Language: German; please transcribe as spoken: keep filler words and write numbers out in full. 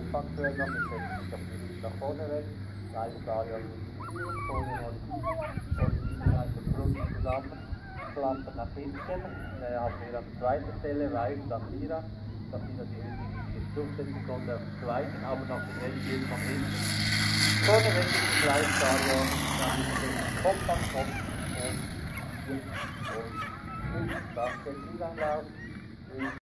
fünf aktuell noch, ich setze mich auf die Rücken nach vorne weg, gleiches Stadion führen, vorne noch die also Brust zusammen, klappen nach hinten, äh, haben wir an zweiter Stelle, Reis, dann Lira, dass sie natürlich jetzt fünfzehn Sekunden auf den zweiten, aber noch den Rennen geht von hinten. Vorne weg ist das Gleisstadion, dann ist es Kopf an Kopf und, und, und das ist der Zieleinlauf.